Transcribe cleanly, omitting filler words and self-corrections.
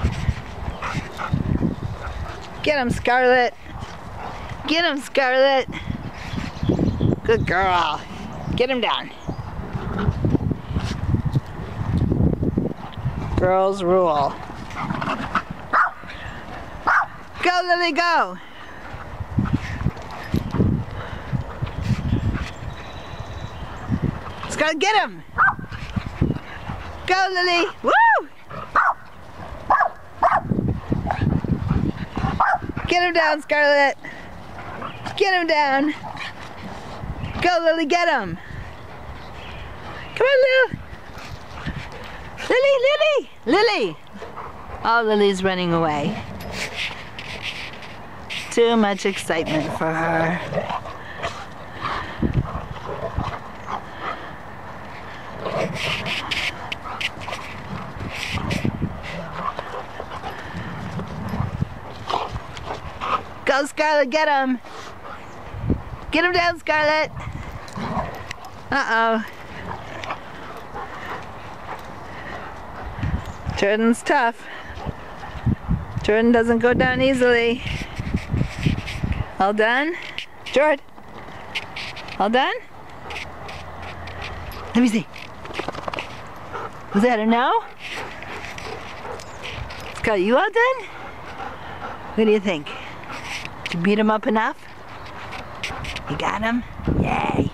Get him, Scarlett. Get him, Scarlett. Good girl. Get him down. Girls rule. Go, Lily, go. Scarlett, get him. Go, Lily. Woo! Get him down, Scarlett. Get him down. Go, Lily, get him. Come on, Lily. Lily, Lily, Lily. Oh, Lily's running away. Too much excitement for her. Go, Scarlett, get him. Get him down, Scarlett. Uh-oh. Jordan's tough. Jordan doesn't go down easily. All done? Jordan? All done? Let me see. Was that a no? Scott, you all done? What do you think? Did you beat him up enough? You got him? Yay.